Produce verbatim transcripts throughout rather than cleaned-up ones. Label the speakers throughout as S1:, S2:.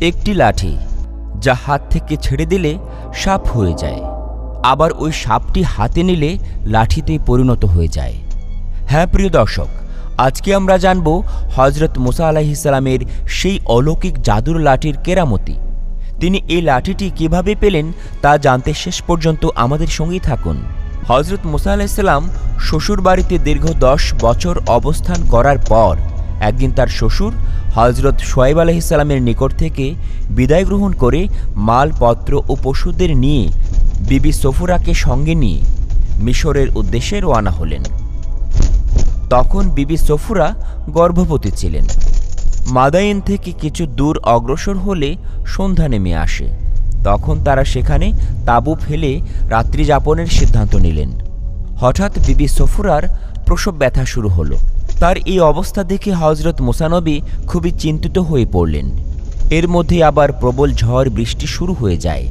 S1: একটি লাঠি যা হাত থেকে ছেড়ে দিলে সাপ হয়ে যায়, আবার ওই সাপটি হাতে নিলে লাঠিতে পরিণত হয়ে যায়। হ্যাঁ প্রিয় দর্শক, আজকে আমরা জানব হজরত মুসা আলাইহিস সালামের সেই অলৌকিক জাদুর লাঠির কেরামতি। তিনি এই লাঠিটি কিভাবে পেলেন তা জানতে শেষ পর্যন্ত আমাদের সঙ্গেই থাকুন। হজরত মুসা আলাইহিস সালাম শ্বশুর বাড়িতে দীর্ঘ দশ বছর অবস্থান করার পর একদিন তার শ্বশুর হজরত শুআয়ব আলাইহিস সালামের নিকট থেকে বিদায় গ্রহণ করে মালপত্র ও পশুদের নিয়ে বিবি সফুরাকে সঙ্গে নিয়ে মিশরের উদ্দেশ্যে রওনা হলেন। তখন বিবি সফুরা গর্ভবতী ছিলেন। মাদাইন থেকে কিছু দূর অগ্রসর হলে সন্ধ্যা নেমে আসে। তখন তারা সেখানে তাঁবু ফেলে রাত্রি যাপনের সিদ্ধান্ত নিলেন। হঠাৎ বিবি সফুরার প্রসব ব্যথা শুরু হলো। তার এই অবস্থা দেখে হজরত মুসা নবী খুবই চিন্তিত হয়ে পড়লেন। এর মধ্যে আবার প্রবল ঝড় বৃষ্টি শুরু হয়ে যায়।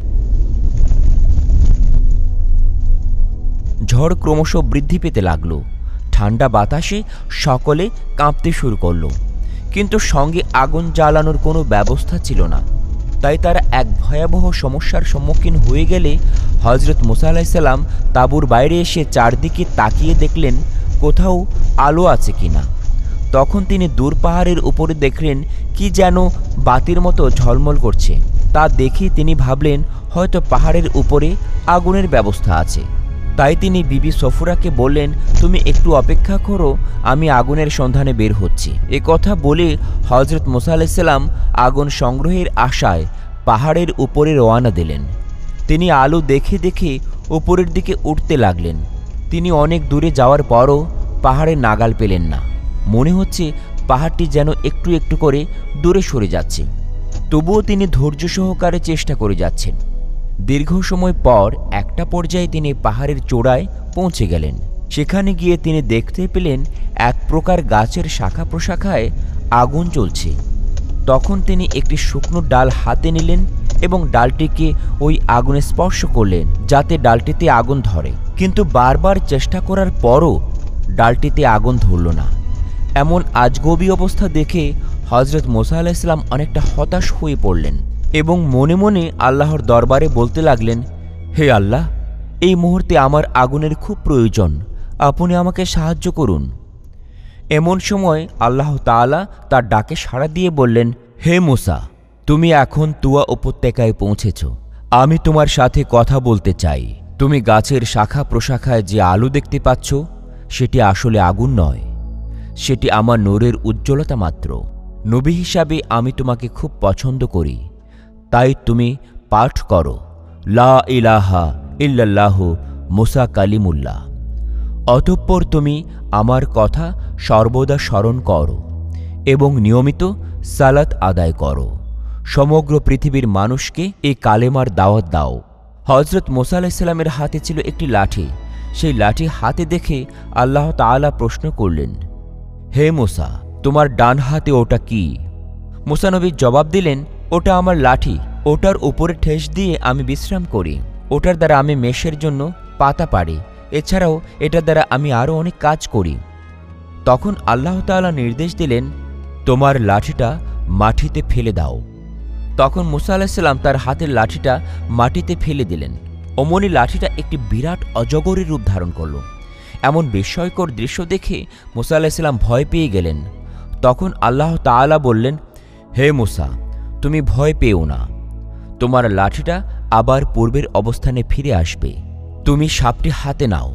S1: ঝড় ক্রমশ বৃদ্ধি পেতে লাগল। ঠান্ডা বাতাসে সকলে কাঁপতে শুরু করল, কিন্তু সঙ্গে আগুন জ্বালানোর কোনো ব্যবস্থা ছিল না। তাই তারা এক ভয়াবহ সমস্যার সম্মুখীন হয়ে গেলে হজরত মুসা আলাইহিস সালাম তাঁবুর বাইরে এসে চারদিকে তাকিয়ে দেখলেন কোথাও আলো আছে কিনা। তখন তিনি দূর পাহাড়ের উপরে দেখলেন কি যেন বাতির মতো ঝলমল করছে। তা দেখে তিনি ভাবলেন হয়তো পাহাড়ের উপরে আগুনের ব্যবস্থা আছে। তাই তিনি বিবি সফুরাকে বললেন, তুমি একটু অপেক্ষা করো, আমি আগুনের সন্ধানে বের হচ্ছি। এ কথা বলে হজরত মুসা আলাইহিস সালাম আগুন সংগ্রহের আশায় পাহাড়ের উপরে রওনা দিলেন। তিনি আলো দেখে দেখে উপরের দিকে উঠতে লাগলেন। তিনি অনেক দূরে যাওয়ার পরও পাহাড়ে নাগাল পেলেন না। মনে হচ্ছে পাহাড়টি যেন একটু একটু করে দূরে সরে যাচ্ছে। তবুও তিনি ধৈর্য সহকারে চেষ্টা করে যাচ্ছেন। দীর্ঘ সময় পর একটা পর্যায়ে তিনি পাহাড়ের চূড়ায় পৌঁছে গেলেন। সেখানে গিয়ে তিনি দেখতে পেলেন এক প্রকার গাছের শাখা প্রশাখায় আগুন জ্বলছে। তখন তিনি একটি শুকনো ডাল হাতে নিলেন এবং ডালটিকে ওই আগুনে স্পর্শ করলেন যাতে ডালটিতে আগুন ধরে। কিন্তু বারবার চেষ্টা করার পরও ডালটিতে আগুন ধরল না। এমন আজগবি অবস্থা দেখে হজরত মুসা আলাইহিস সালাম অনেকটা হতাশ হয়ে পড়লেন এবং মনে মনে আল্লাহর দরবারে বলতে লাগলেন, হে আল্লাহ, এই মুহূর্তে আমার আগুনের খুব প্রয়োজন, আপনি আমাকে সাহায্য করুন। এমন সময় আল্লাহ তাআলা তার ডাকে সাড়া দিয়ে বললেন, হে মুসা, তুমি এখন তুয়া উপত্যকায় পৌঁছেছ। আমি তোমার সাথে কথা বলতে চাই। তুমি গাছের শাখা প্রশাখায় যে আলো দেখতে পাচ্ছ সেটি আসলে আগুন নয়, সেটি আমার নূরের উজ্জ্বলতা মাত্র। নবী হিসাবে আমি তোমাকে খুব পছন্দ করি, তাই তুমি পাঠ করো লা ইলাহা ইল্লাল্লাহু মুসা কালিমুল্লাহ। অতঃপর তুমি আমার কথা সর্বদা স্মরণ করো এবং নিয়মিত সালাত আদায় করো। সমগ্র পৃথিবীর মানুষকে এই কালেমার দাওয়াত দাও। হজরত মুসা আলাইহিস সালামের হাতে ছিল একটি লাঠি। সেই লাঠি হাতে দেখে আল্লাহ তাআলা প্রশ্ন করলেন, হে মুসা, তোমার ডান হাতে ওটা কি? মুসা নবী জবাব দিলেন, ওটা আমার লাঠি। ওটার উপরে ঠেস দিয়ে আমি বিশ্রাম করি। ওটার দ্বারা আমি মেষের জন্য পাতা পাড়ি। এছাড়াও এটার দ্বারা আমি আরও অনেক কাজ করি। তখন আল্লাহ তাআলা নির্দেশ দিলেন, তোমার লাঠিটা মাটিতে ফেলে দাও। তখন মুসা আলাইহিস সালাম তার হাতের লাঠিটা মাটিতে ফেলে দিলেন। অমনি লাঠিটা একটি বিরাট অজগরের রূপ ধারণ করল। এমন বিস্ময়কর দৃশ্য দেখে মুসা আলাইহিস সালাম ভয় পেয়ে গেলেন। তখন আল্লাহ তাআলা বললেন, হে মুসা, তুমি ভয় পেও না, তোমার লাঠিটা আবার পূর্বের অবস্থানে ফিরে আসবে। তুমি সাপটি হাতে নাও।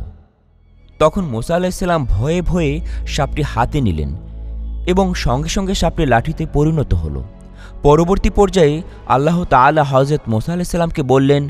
S1: তখন মুসা আলাইহিস সালাম ভয়ে ভয়ে সাপটি হাতে নিলেন এবং সঙ্গে সঙ্গে সাপটি লাঠিতে পরিণত হল। পরবর্তী পর্যায়ে আল্লাহ তাআলা হযরত মুসা আলাইহিস সালামকে বললেন,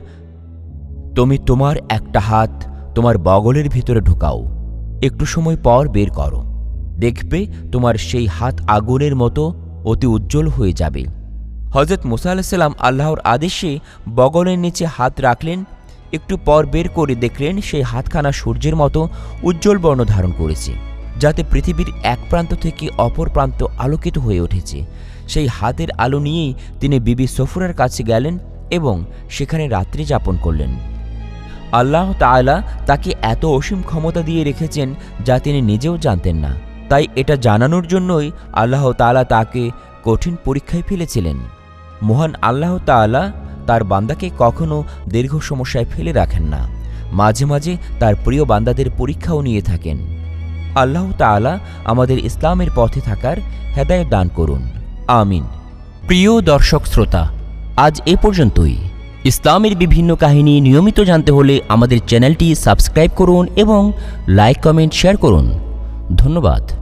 S1: তুমি তোমার একটা হাত তোমার বগলের ভিতরে ঢোকাও, একটু সময় পর বের করো, দেখবে তোমার সেই হাত আগুনের মতো অতি উজ্জ্বল হয়ে যাবে। হযরত মুসা আলাইহিস সালাম আল্লাহর আদেশে বগলের নিচে হাত রাখলেন। একটু পর বের করে দেখলেন সেই হাতখানা সূর্যের মতো উজ্জ্বল বর্ণ ধারণ করেছে, যাতে পৃথিবীর এক প্রান্ত থেকে অপর প্রান্ত আলোকিত হয়ে উঠেছে। সেই হাতের আলো নিয়েই তিনি বিবি সফুরার কাছে গেলেন এবং সেখানে রাত্রি যাপন করলেন। আল্লাহ তাআলা তাকে এত অসীম ক্ষমতা দিয়ে রেখেছেন যা তিনি নিজেও জানতেন না। তাই এটা জানানোর জন্যই আল্লাহ তাআলা তাকে কঠিন পরীক্ষায় ফেলেছিলেন। মহান আল্লাহ তাআলা তার বান্দাকে কখনো দীর্ঘ সমস্যায় ফেলে রাখেন না, মাঝে মাঝে তার প্রিয় বান্দাদের পরীক্ষাও নিয়ে থাকেন। আল্লাহ তাআলা আমাদের ইসলামের পথে থাকার হেদায়েত দান করুন, আমিন।
S2: প্রিয় দর্শক শ্রোতা, আজ এ পর্যন্তই। ইসলামের বিভিন্ন কাহিনী নিয়মিত জানতে হলে আমাদের চ্যানেলটি সাবস্ক্রাইব করুন এবং লাইক কমেন্ট শেয়ার করুন। ধন্যবাদ।